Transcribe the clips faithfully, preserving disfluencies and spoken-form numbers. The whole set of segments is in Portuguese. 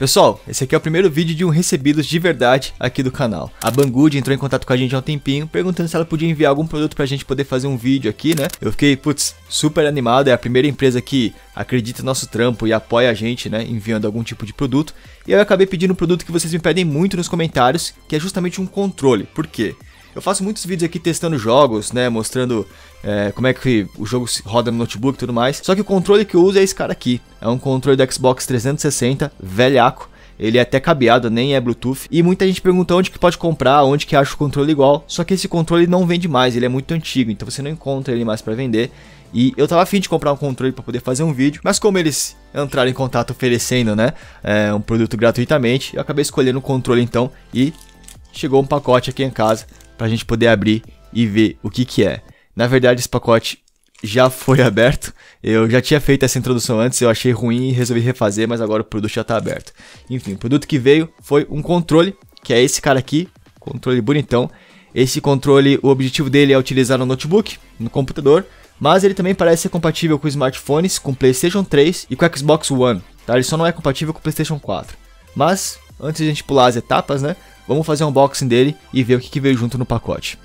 Pessoal, esse aqui é o primeiro vídeo de um recebidos de verdade aqui do canal. A Banggood entrou em contato com a gente há um tempinho, perguntando se ela podia enviar algum produto pra gente poder fazer um vídeo aqui, né? Eu fiquei, putz, super animado, é a primeira empresa que acredita no nosso trampo e apoia a gente, né, enviando algum tipo de produto. E eu acabei pedindo um produto que vocês me pedem muito nos comentários, que é justamente um controle. Por quê? Eu faço muitos vídeos aqui testando jogos, né, mostrando é, como é que o jogo roda no notebook e tudo mais. Só que o controle que eu uso é esse cara aqui. É um controle do Xbox trezentos e sessenta, velhaco. Ele é até cabeado, nem é Bluetooth. E muita gente pergunta onde que pode comprar, onde que acha o controle igual. Só que esse controle não vende mais, ele é muito antigo, então você não encontra ele mais para vender. E eu tava afim de comprar um controle para poder fazer um vídeo, mas como eles entraram em contato oferecendo, né, é, um produto gratuitamente, eu acabei escolhendo o controle então e chegou um pacote aqui em casa pra gente poder abrir e ver o que que é. Na verdade, esse pacote já foi aberto. Eu já tinha feito essa introdução antes, eu achei ruim e resolvi refazer, mas agora o produto já tá aberto. Enfim, o produto que veio foi um controle, que é esse cara aqui, controle bonitão. Esse controle, o objetivo dele é utilizar no notebook, no computador, mas ele também parece ser compatível com smartphones, com PlayStation três e com Xbox One, tá? Ele só não é compatível com PlayStation quatro. Mas, antes de a gente pular as etapas, né, vamos fazer um unboxing dele e ver o que que veio junto no pacote.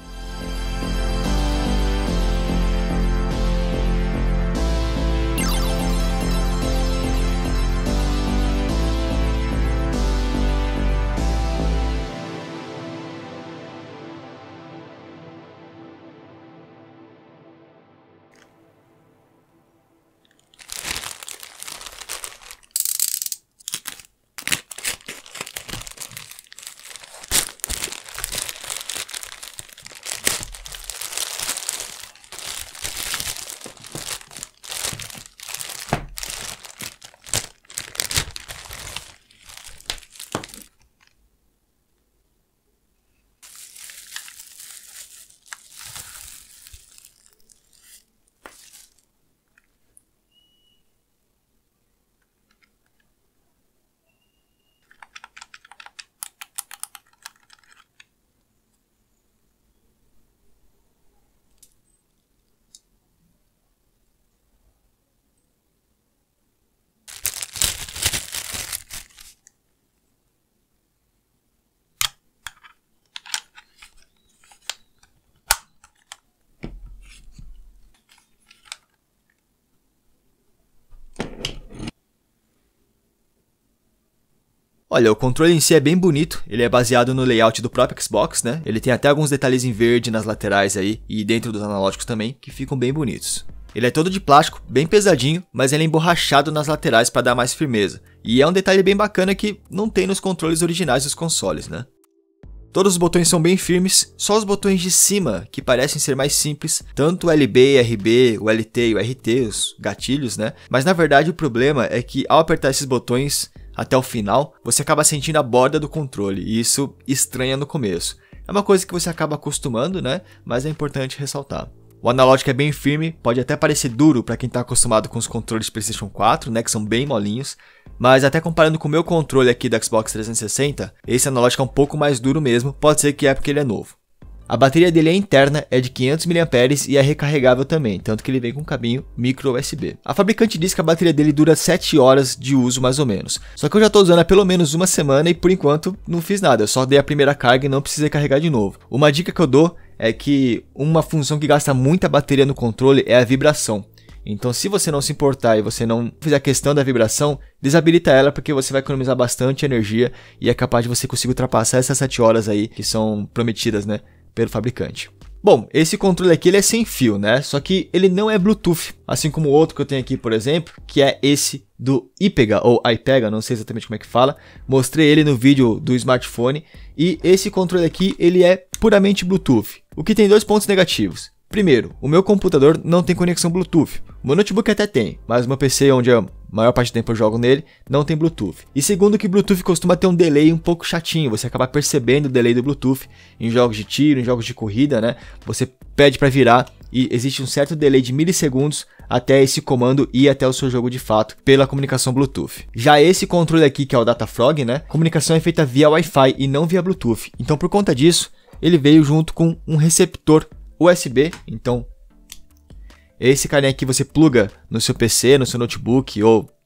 Olha, o controle em si é bem bonito, ele é baseado no layout do próprio Xbox, né? Ele tem até alguns detalhes em verde nas laterais aí e dentro dos analógicos também, que ficam bem bonitos. Ele é todo de plástico, bem pesadinho, mas ele é emborrachado nas laterais para dar mais firmeza. E é um detalhe bem bacana que não tem nos controles originais dos consoles, né? Todos os botões são bem firmes, só os botões de cima, que parecem ser mais simples, tanto o L B, R B, o L T e o R T, os gatilhos, né? Mas na verdade o problema é que ao apertar esses botões até o final, você acaba sentindo a borda do controle, e isso estranha no começo. É uma coisa que você acaba acostumando, né? Mas é importante ressaltar. O analógico é bem firme, pode até parecer duro para quem está acostumado com os controles de PlayStation quatro, né? Que são bem molinhos. Mas até comparando com o meu controle aqui do Xbox trezentos e sessenta, esse analógico é um pouco mais duro mesmo, pode ser que é porque ele é novo. A bateria dele é interna, é de quinhentos miliamperes e é recarregável também, tanto que ele vem com um cabinho micro U S B. A fabricante diz que a bateria dele dura sete horas de uso mais ou menos. Só que eu já estou usando há pelo menos uma semana e por enquanto não fiz nada, eu só dei a primeira carga e não precisei carregar de novo. Uma dica que eu dou é que uma função que gasta muita bateria no controle é a vibração. Então se você não se importar e você não fizer questão da vibração, desabilita ela porque você vai economizar bastante energia e é capaz de você conseguir ultrapassar essas sete horas aí que são prometidas, né, pelo fabricante. Bom, esse controle aqui ele é sem fio, né? Só que ele não é Bluetooth, assim como o outro que eu tenho aqui, por exemplo, que é esse do iPega ou iPega, não sei exatamente como é que fala. Mostrei ele no vídeo do smartphone e esse controle aqui ele é puramente Bluetooth, o que tem dois pontos negativos. Primeiro, o meu computador não tem conexão Bluetooth. O meu notebook até tem, mas o meu P C, onde a maior parte do tempo eu jogo nele, não tem Bluetooth. E segundo, que Bluetooth costuma ter um delay um pouco chatinho, você acaba percebendo o delay do Bluetooth em jogos de tiro, em jogos de corrida, né? Você pede para virar e existe um certo delay de milissegundos até esse comando ir até o seu jogo de fato pela comunicação Bluetooth. Já esse controle aqui, que é o Datafrog, né? A comunicação é feita via Wi-Fi e não via Bluetooth. Então, por conta disso, ele veio junto com um receptor U S B, então esse carinha aqui você pluga no seu P C, no seu notebook ou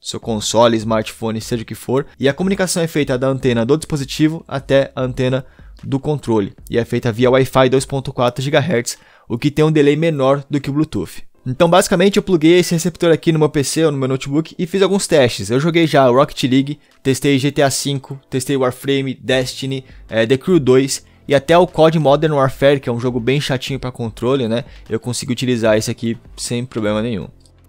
seu console, smartphone, seja o que for, e a comunicação é feita da antena do dispositivo até a antena do controle, e é feita via Wi-Fi dois ponto quatro gigahertz, o que tem um delay menor do que o Bluetooth. Então basicamente eu pluguei esse receptor aqui no meu P C ou no meu notebook e fiz alguns testes. Eu joguei já Rocket League, testei G T A cinco, testei Warframe, Destiny, é, The Crew dois e até o C O D Modern Warfare, que é um jogo bem chatinho para controle, né? Eu consigo utilizar esse aqui sem problema nenhum.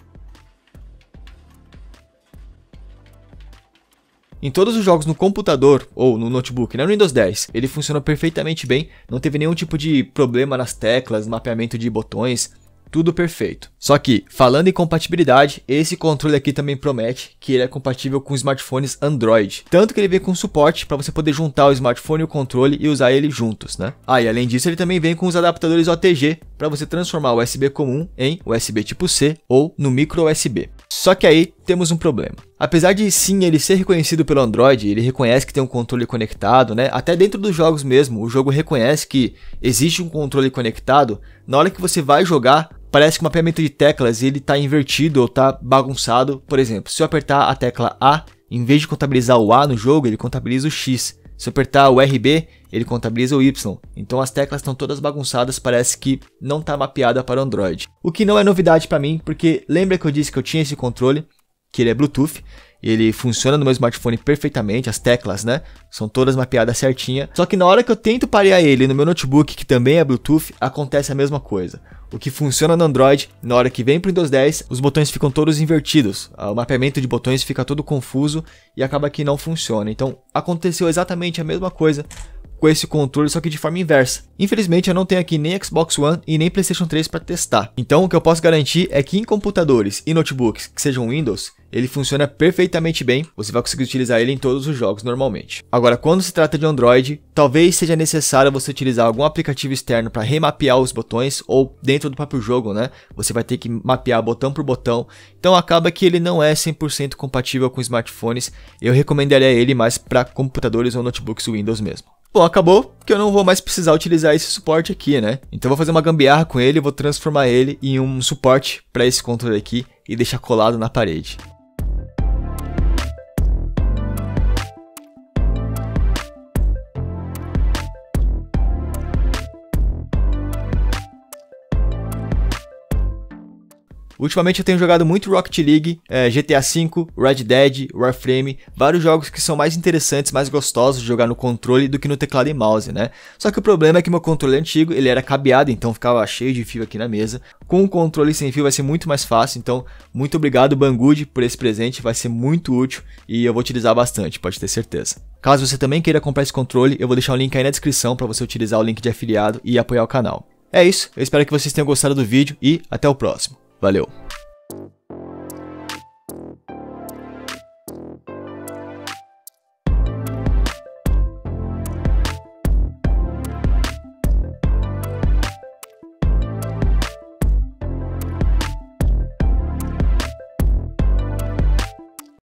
Em todos os jogos no computador ou no notebook, né, no Windows dez, ele funciona perfeitamente bem, não teve nenhum tipo de problema nas teclas, mapeamento de botões, tudo perfeito. Só que, falando em compatibilidade, esse controle aqui também promete que ele é compatível com smartphones Android. Tanto que ele vem com suporte para você poder juntar o smartphone e o controle e usar ele juntos, né? Ah, e além disso ele também vem com os adaptadores O T G para você transformar o U S B comum em U S B tipo C ou no micro U S B. Só que aí temos um problema. Apesar de sim ele ser reconhecido pelo Android, ele reconhece que tem um controle conectado, né? Até dentro dos jogos mesmo, o jogo reconhece que existe um controle conectado. Na hora que você vai jogar, parece que o mapeamento de teclas ele está invertido ou está bagunçado. Por exemplo, se eu apertar a tecla A, em vez de contabilizar o A no jogo, ele contabiliza o X. Se eu apertar o R B, ele contabiliza o Y. Então as teclas estão todas bagunçadas, parece que não está mapeada para o Android. O que não é novidade para mim, porque lembra que eu disse que eu tinha esse controle, que ele é Bluetooth, ele funciona no meu smartphone perfeitamente, as teclas, né, são todas mapeadas certinha. Só que na hora que eu tento parear ele no meu notebook, que também é Bluetooth, acontece a mesma coisa. O que funciona no Android, na hora que vem para o Windows dez, os botões ficam todos invertidos, o mapeamento de botões fica todo confuso e acaba que não funciona. Então aconteceu exatamente a mesma coisa com esse controle, só que de forma inversa. Infelizmente eu não tenho aqui nem Xbox One e nem PlayStation três para testar. Então o que eu posso garantir é que em computadores e notebooks que sejam Windows, ele funciona perfeitamente bem, você vai conseguir utilizar ele em todos os jogos normalmente. Agora, quando se trata de Android, talvez seja necessário você utilizar algum aplicativo externo para remapear os botões, ou dentro do próprio jogo, né? Você vai ter que mapear botão por botão, então acaba que ele não é cem por cento compatível com smartphones. Eu recomendaria ele mais para computadores ou notebooks Windows mesmo. Bom, acabou que eu não vou mais precisar utilizar esse suporte aqui, né? Então eu vou fazer uma gambiarra com ele, vou transformar ele em um suporte para esse controle aqui e deixar colado na parede. Ultimamente eu tenho jogado muito Rocket League, é, G T A cinco, Red Dead, Warframe, vários jogos que são mais interessantes, mais gostosos de jogar no controle do que no teclado e mouse, né? Só que o problema é que meu controle antigo, ele era cabeado, então ficava cheio de fio aqui na mesa. Com o controle sem fio vai ser muito mais fácil, então muito obrigado Banggood por esse presente, vai ser muito útil e eu vou utilizar bastante, pode ter certeza. Caso você também queira comprar esse controle, eu vou deixar o link aí na descrição para você utilizar o link de afiliado e apoiar o canal. É isso, eu espero que vocês tenham gostado do vídeo e até o próximo. Valeu!